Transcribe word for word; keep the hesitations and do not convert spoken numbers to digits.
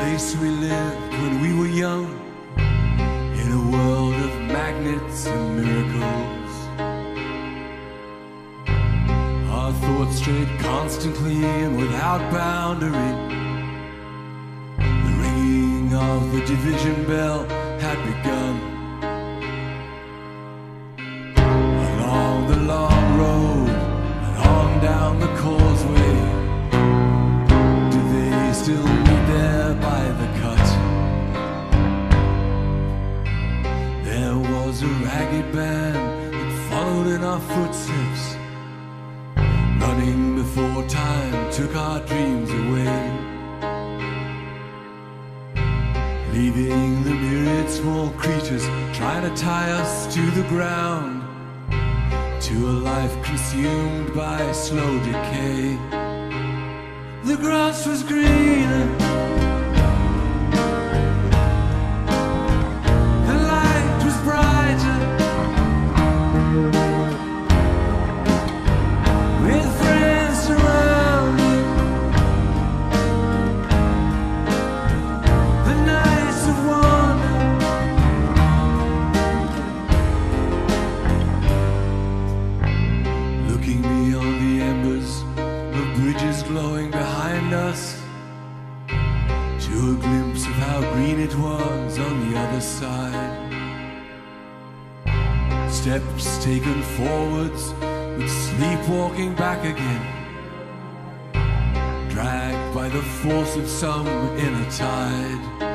place we lived when we were young, in a world of magnets and miracles. Our thoughts strayed constantly and without boundary. The ringing of the division bell had begun. Along the long road and on down the causeway, do they still meet there by the cut? There was a ragged band that followed in our footsteps, running before time took our dreams away, leaving the myriad small creatures trying to tie us to the ground, to a life consumed by slow decay. The grass was greener, the light was brighter, with friends surrounding, the nights of wonder. Looking beyond the embers of bridges glowing behind us, to a glimpse of how green it was on the other side. Steps taken forwards, but sleepwalking back again, dragged by the force of some inner tide.